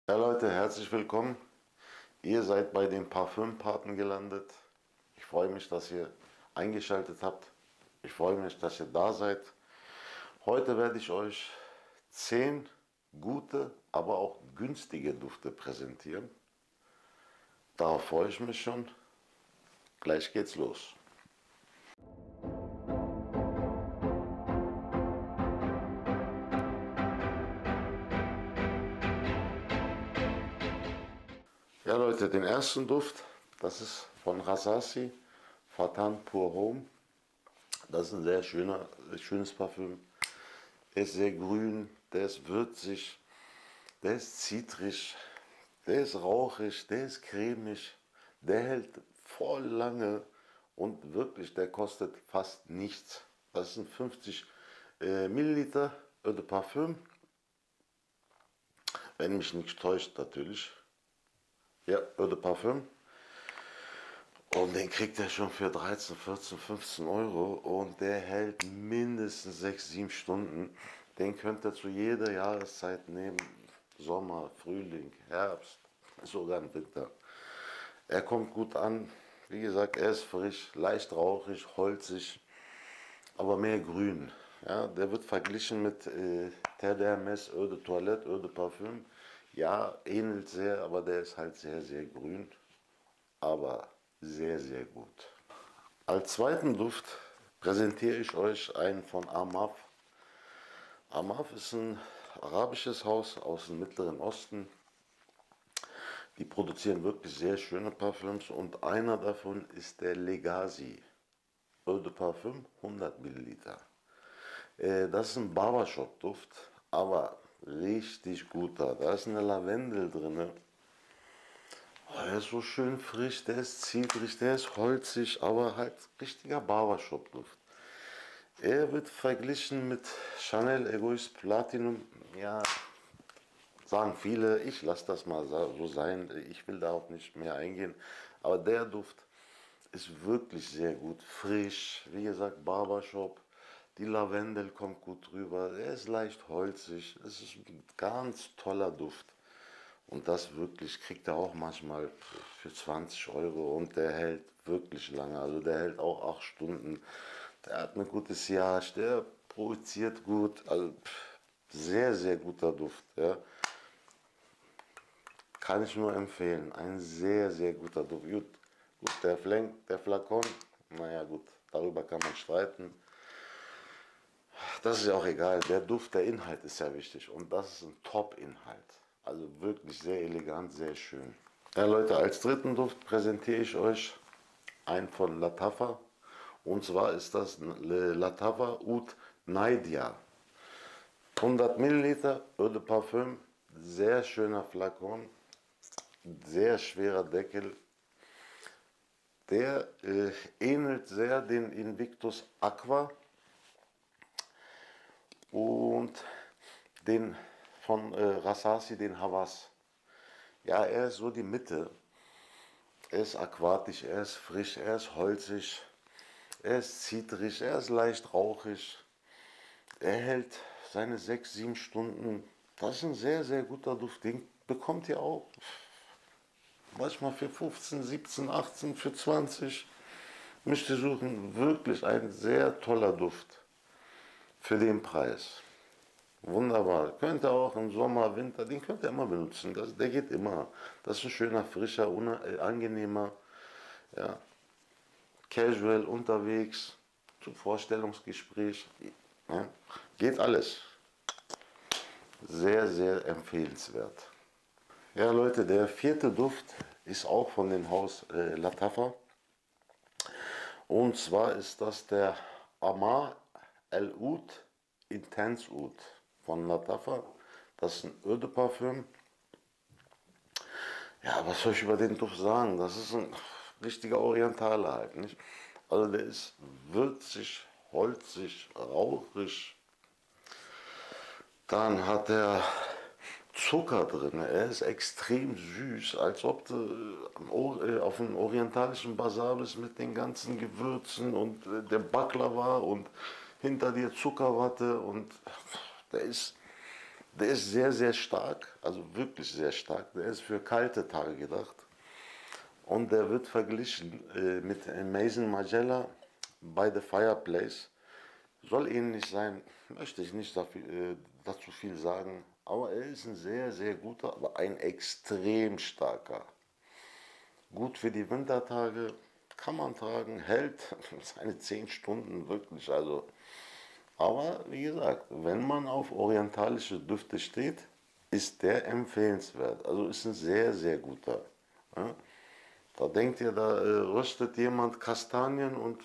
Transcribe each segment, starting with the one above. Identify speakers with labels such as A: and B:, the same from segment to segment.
A: Ja Leute, herzlich willkommen. Ihr seid bei den Parfümpaten gelandet. Ich freue mich, dass ihr eingeschaltet habt. Ich freue mich, dass ihr da seid. Heute werde ich euch 10 gute, aber auch günstige Düfte präsentieren. Darauf freue ich mich schon. Gleich geht's los. Ja Leute, den ersten Duft, das ist von Rasasi, Fatan Pour Homme. Das ist ein sehr schönes Parfüm. Der ist sehr grün, der ist würzig, der ist zitrig, der ist rauchig, der ist cremig, der hält voll lange und wirklich, der kostet fast nichts. Das sind 50 Milliliter Eau de Parfüm, wenn mich nicht täuscht natürlich. Ja, Eau de Parfüm. Und den kriegt er schon für 13, 14, 15 Euro und der hält mindestens 6, 7 Stunden. Den könnt ihr zu jeder Jahreszeit nehmen. Sommer, Frühling, Herbst, sogar im Winter. Er kommt gut an. Wie gesagt, er ist frisch, leicht rauchig, holzig, aber mehr grün. Ja, der wird verglichen mit Terre d'Hermès Eau de Toilette, Eau de Parfüm. Ja, ähnelt sehr, aber der ist halt sehr, sehr grün. Aber sehr, sehr gut. Als zweiten Duft präsentiere ich euch einen von Amaf. Amaf ist ein arabisches Haus aus dem Mittleren Osten. Die produzieren wirklich sehr schöne Parfüms und einer davon ist der Legacy Eau de Parfüm 100 Milliliter. Das ist ein Barbershop-Duft, aber richtig guter. Da ist eine Lavendel drin. Oh, der ist so schön frisch, der ist zitrig, der ist holzig, aber halt richtiger Barbershop-Duft. Er wird verglichen mit Chanel Egoist Platinum. Ja, sagen viele, ich lasse das mal so sein. Ich will da auch nicht mehr eingehen. Aber der Duft ist wirklich sehr gut. Frisch, wie gesagt, Barbershop. Die Lavendel kommt gut rüber. Er ist leicht holzig. Es ist ein ganz toller Duft. Und das wirklich kriegt er auch manchmal für 20 Euro und der hält wirklich lange. Also der hält auch 8 Stunden. Der hat eine gute Sillage, der produziert gut. Also sehr, sehr guter Duft. Ja. Kann ich nur empfehlen. Ein sehr, sehr guter Duft. Gut, der Flakon, naja gut, darüber kann man streiten. Das ist ja auch egal. Der Duft, der Inhalt ist ja wichtig. Und das ist ein Top-Inhalt. Also wirklich sehr elegant, sehr schön. Ja Leute, als dritten Duft präsentiere ich euch einen von Lattafa. Und zwar ist das Lattafa Oud Naidia. 100 Milliliter Eau de Parfüm. Sehr schöner Flakon. Sehr schwerer Deckel. Der ähnelt sehr den Invictus Aqua und den von Rasasi, den Havas. Ja, er ist so die Mitte. Er ist aquatisch, er ist frisch, er ist holzig, er ist zitrig, er ist leicht rauchig. Er hält seine 6, 7 Stunden. Das ist ein sehr, sehr guter Duft. Den bekommt ihr auch manchmal für 15, 17, 18, für 20. Müsst ihr suchen. Wirklich ein sehr toller Duft für den Preis. Wunderbar. Könnt ihr auch im Sommer, Winter, den könnt ihr immer benutzen. Der geht immer. Das ist ein schöner, frischer, angenehmer, ja, casual unterwegs, zum Vorstellungsgespräch. Ja, geht alles. Sehr, sehr empfehlenswert. Ja Leute, der vierte Duft ist auch von dem Haus Lattafa. Und zwar ist das der Amar El Oud Intense Oud von Lattafa. Das ist ein Eau de Parfüm. Ja, was soll ich über den Duft sagen? Das ist ein richtiger Orientaler halt, nicht? Also der ist würzig, holzig, rauchig. Dann hat er Zucker drin. Er ist extrem süß, als ob du auf einem orientalischen Basar bist mit den ganzen Gewürzen und der Baklava und hinter dir Zuckerwatte und der ist Der ist sehr, sehr stark, also wirklich sehr stark. Der ist für kalte Tage gedacht. Und der wird verglichen mit Maison Margiela by the Fireplace. Soll ähnlich sein, möchte ich nicht dazu viel sagen. Aber er ist ein sehr, sehr guter, aber ein extrem starker. Gut für die Wintertage, kann man tragen, hält seine 10 Stunden wirklich. Also, aber wie gesagt, wenn man auf orientalische Düfte steht, ist der empfehlenswert. Also ist ein sehr, sehr guter. Ja? Da denkt ihr, da röstet jemand Kastanien und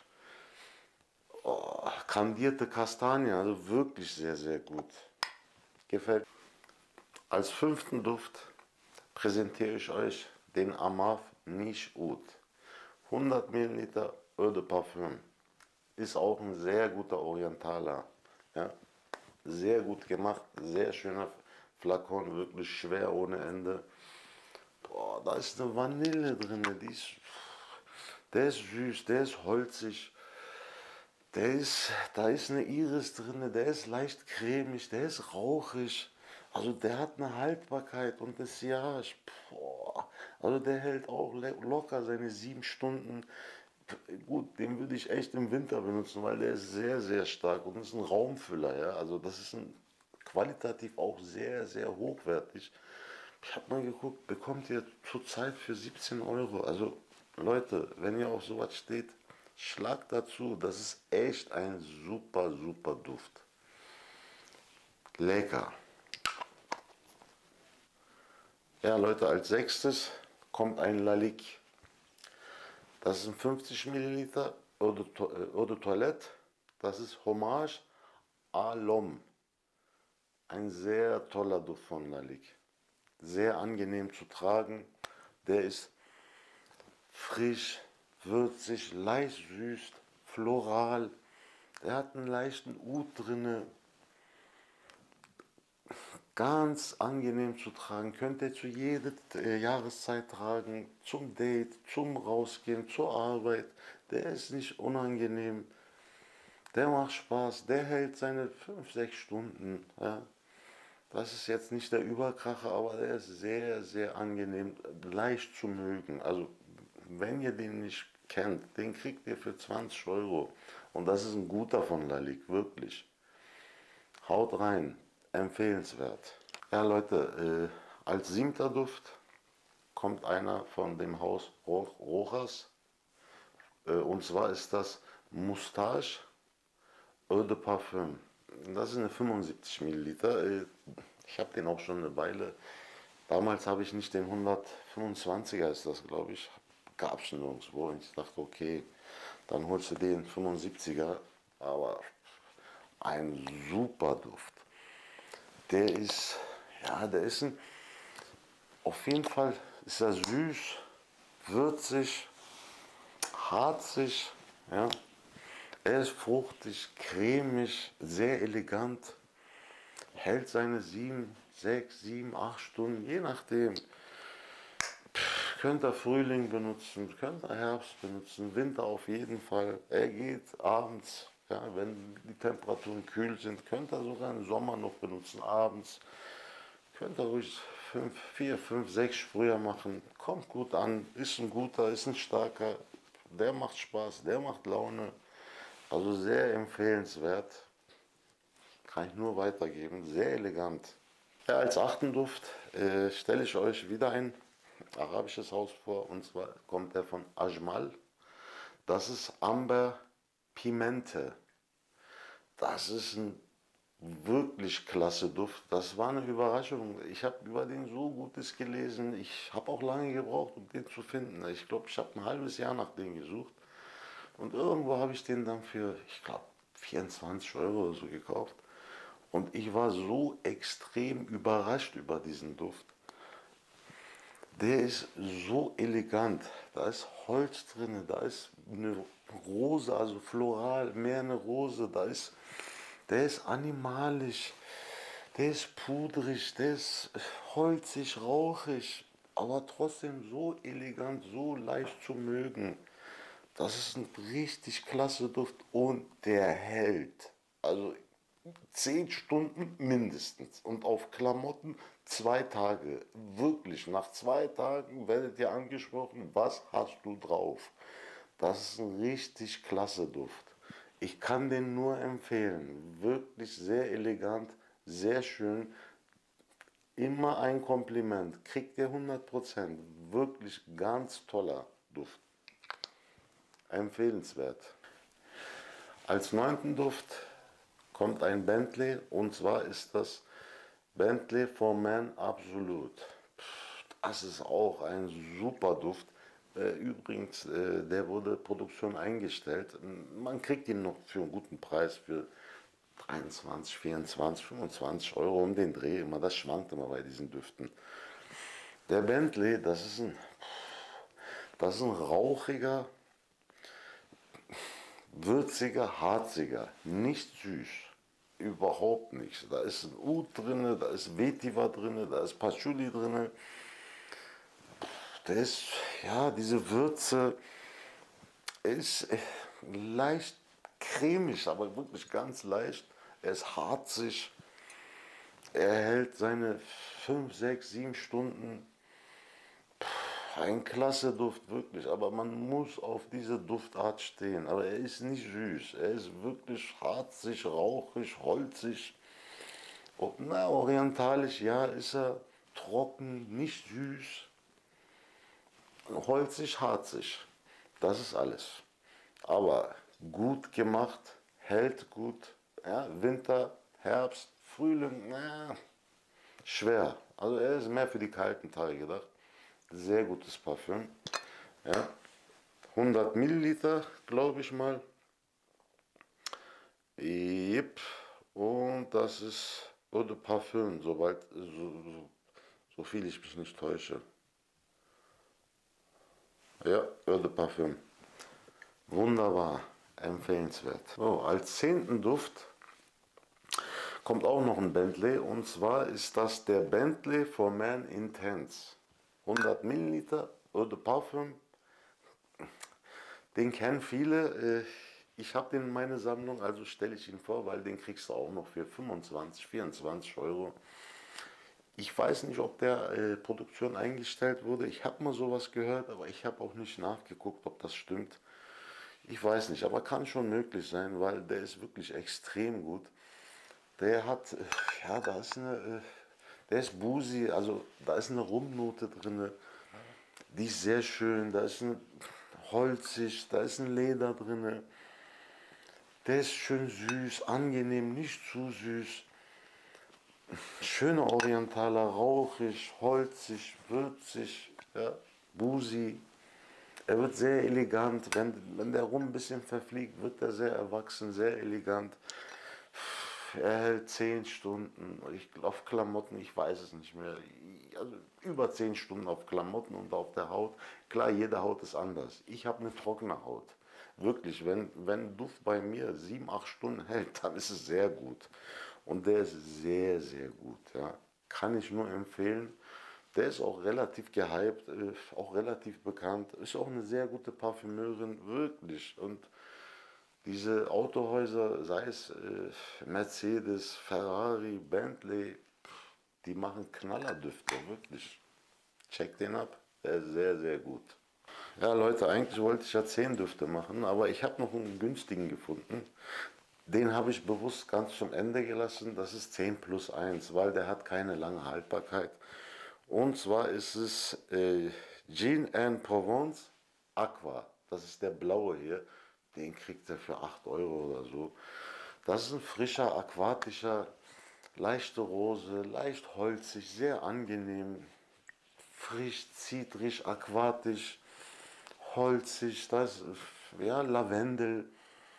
A: kandierte Kastanien, also wirklich sehr, sehr gut. Gefällt. Als fünften Duft präsentiere ich euch den Amave Niche Oud. 100 Milliliter Eau de Parfum. Ist auch ein sehr guter Orientaler. Ja? Sehr gut gemacht, sehr schöner Flakon, wirklich schwer ohne Ende. Boah, da ist eine Vanille drin, der ist süß, der ist holzig. Da ist eine Iris drin, der ist leicht cremig, der ist rauchig. Also der hat eine Haltbarkeit und das Sillage. Boah, also der hält auch locker seine 7 Stunden. Gut, den würde ich echt im Winter benutzen, weil der ist sehr, sehr stark und ist ein Raumfüller. Ja? Also das ist qualitativ auch sehr, sehr hochwertig. Ich habe mal geguckt, bekommt ihr zurzeit für 17 Euro. Also Leute, wenn ihr auf sowas steht, schlag dazu. Das ist echt ein super, super Duft. Lecker. Ja, Leute, als sechstes kommt ein Lalique. Das sind 50 Milliliter Eau de Toilette. Das ist Hommage à l'Homme. Ein sehr toller Duft von Lalique. Sehr angenehm zu tragen. Der ist frisch, würzig, leicht süß, floral. Der hat einen leichten Oud drinne. Ganz angenehm zu tragen. Könnt ihr zu jeder Jahreszeit tragen. Zum Date, zum Rausgehen, zur Arbeit. Der ist nicht unangenehm. Der macht Spaß. Der hält seine 5, 6 Stunden. Ja. Das ist jetzt nicht der Überkracher, aber der ist sehr, sehr angenehm, leicht zu mögen. Also, wenn ihr den nicht kennt, den kriegt ihr für 20 Euro. Und das ist ein guter von Lalique, wirklich. Haut rein, empfehlenswert. Ja, Leute, als siebter Duft kommt einer von dem Haus Rojas. Und zwar ist das Moustache Eau de Parfum. Das ist eine 75 Milliliter. Ich habe den auch schon eine Weile. Damals habe ich nicht den 125er, ist das glaube ich, gab es nirgendwo. Und ich dachte, okay, dann holst du den 75er. Aber ein super Duft. Der ist, ja, der ist auf jeden Fall ist er süß, würzig, harzig, ja. Er ist fruchtig, cremig, sehr elegant, hält seine 7, 6, 7, 8 Stunden, je nachdem. Könnt ihr Frühling benutzen, könnt ihr Herbst benutzen, Winter auf jeden Fall. Er geht abends, ja, wenn die Temperaturen kühl sind, könnt ihr sogar im Sommer noch benutzen, abends. Könnt ihr ruhig 5, 4, 5, 6 Sprüher machen. Kommt gut an, ist ein guter, ist ein starker. Der macht Spaß, der macht Laune. Also sehr empfehlenswert. Kann ich nur weitergeben. Sehr elegant. Ja, als achten Duft stelle ich euch wieder ein arabisches Haus vor. Und zwar kommt er von Ajmal. Das ist Amber Pimente. Das ist ein wirklich klasse Duft. Das war eine Überraschung. Ich habe über den so Gutes gelesen. Ich habe auch lange gebraucht, um den zu finden. Ich glaube, ich habe ein halbes Jahr nach dem gesucht. Und irgendwo habe ich den dann für, ich glaube, 24 Euro oder so gekauft. Und ich war so extrem überrascht über diesen Duft. Der ist so elegant. Da ist Holz drin, da ist eine Rose, also floral, mehr eine Rose. Der ist animalisch, der ist pudrig, der ist holzig, rauchig, aber trotzdem so elegant, so leicht zu mögen. Das ist ein richtig klasse Duft und der hält. Also 10 Stunden mindestens. Und auf Klamotten 2 Tage. Wirklich, nach 2 Tagen werdet ihr angesprochen, was hast du drauf? Das ist ein richtig klasse Duft. Ich kann den nur empfehlen. Wirklich sehr elegant, sehr schön. Immer ein Kompliment. Kriegt ihr 100%. Wirklich ganz toller Duft. Empfehlenswert. Als 9. Duft kommt ein Bentley, und zwar ist das Bentley for Men Absolute. Das ist auch ein super Duft. Übrigens, der wurde Produktion eingestellt. Man kriegt ihn noch für einen guten Preis, für 23, 24, 25 Euro um den Dreh immer. Das schwankt immer bei diesen Düften. Der Bentley, das ist ein rauchiger, würziger, harziger, nicht süß. Überhaupt nichts. Da ist ein Oud drin, da ist Vetiver drin, da ist Patchouli drin. Der ist, ja, diese Würze ist leicht cremig, aber wirklich ganz leicht. Er ist harzig. Er hält seine 5, 6, 7 Stunden. Ein klasse Duft, wirklich. Aber man muss auf diese Duftart stehen. Aber er ist nicht süß. Er ist wirklich harzig, rauchig, holzig. Na, orientalisch, ja, ist er trocken, nicht süß. Holzig, harzig. Das ist alles. Aber gut gemacht, hält gut. Ja, Winter, Herbst, Frühling, na, schwer. Also er ist mehr für die kalten Tage gedacht. Sehr gutes Parfüm. Ja. 100 Milliliter, glaube ich mal. Yep. Und das ist Eau de Parfüm, so viel ich mich nicht täusche. Ja, Eau de Parfüm. Wunderbar, empfehlenswert. So, als 10. Duft kommt auch noch ein Bentley, und zwar ist das der Bentley for Man Intense. 100 Milliliter Eau de Parfüm. Den kennen viele. Ich habe den in meiner Sammlung, also stelle ich ihn vor, weil den kriegst du auch noch für 25, 24 Euro. Ich weiß nicht, ob der Produktion eingestellt wurde. Ich habe mal sowas gehört, aber ich habe auch nicht nachgeguckt, ob das stimmt. Ich weiß nicht, aber kann schon möglich sein, weil der ist wirklich extrem gut. Der hat, ja, der ist boozy, also da ist eine Rumnote drin, die ist sehr schön, da ist ein holzig, da ist ein Leder drin. Der ist schön süß, angenehm, nicht zu süß. Schöner Orientaler, rauchig, holzig, würzig, ja, boozy. Er wird sehr elegant, wenn der Rum ein bisschen verfliegt, wird er sehr erwachsen, sehr elegant. Er hält 10 Stunden, auf Klamotten, ich weiß es nicht mehr. Also über 10 Stunden auf Klamotten und auf der Haut. Klar, jede Haut ist anders. Ich habe eine trockene Haut. Wirklich, wenn Duft bei mir 7, 8 Stunden hält, dann ist es sehr gut. Und der ist sehr, sehr gut. Ja. Kann ich nur empfehlen. Der ist auch relativ gehypt, auch relativ bekannt. Ist auch eine sehr gute Parfümeurin, wirklich. Und diese Autohäuser, sei es Mercedes, Ferrari, Bentley, die machen Knallerdüfte, wirklich. Check den ab, der ist sehr, sehr gut. Ja, Leute, eigentlich wollte ich ja 10 Düfte machen, aber ich habe noch einen günstigen gefunden. Den habe ich bewusst ganz zum Ende gelassen. Das ist 10 plus 1, weil der hat keine lange Haltbarkeit. Und zwar ist es Jean and Provence Aqua. Das ist der blaue hier. Den kriegt er für 8 Euro oder so. Das ist ein frischer, aquatischer, leichte Rose, leicht holzig, sehr angenehm, frisch, zitrig, aquatisch, holzig. Das ist ja Lavendel.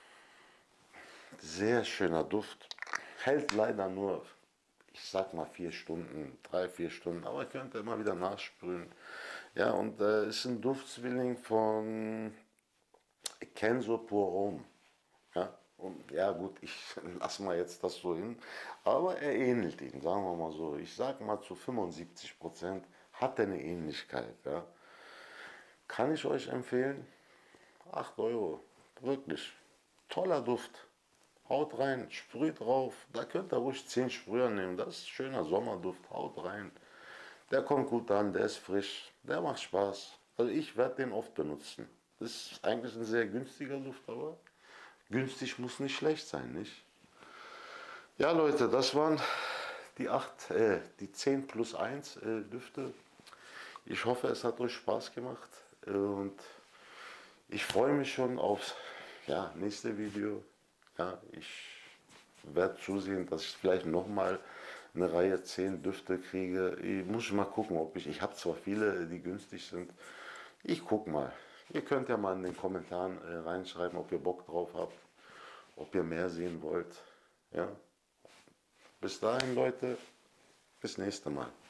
A: Sehr schöner Duft. Hält leider nur, ich sag mal 4 Stunden, 3, 4 Stunden, aber ihr könnt immer wieder nachsprühen. Ja, und ist ein Duftzwilling von Kenzo Pur. Ja, und ja gut, ich lasse mal jetzt das so hin, aber er ähnelt ihn, sagen wir mal so. Ich sag mal zu 75% hat er eine Ähnlichkeit. Ja. Kann ich euch empfehlen? 8 Euro, wirklich. Toller Duft. Haut rein, sprüht drauf. Da könnt ihr ruhig 10 Sprüher nehmen. Das ist schöner Sommerduft. Haut rein. Der kommt gut an, der ist frisch, der macht Spaß. Also ich werde den oft benutzen. Das ist eigentlich ein sehr günstiger Duft, aber günstig muss nicht schlecht sein, nicht? Ja Leute, das waren die 10 plus 1 Düfte. Ich hoffe, es hat euch Spaß gemacht und ich freue mich schon aufs nächste Video. Ja, ich werde zusehen, dass ich vielleicht nochmal eine Reihe 10 Düfte kriege. Ich muss mal gucken, ich habe zwar viele, die günstig sind. Ich gucke mal. Ihr könnt ja mal in den Kommentaren reinschreiben, ob ihr Bock drauf habt, ob ihr mehr sehen wollt. Ja. Bis dahin, Leute, bis nächste Mal.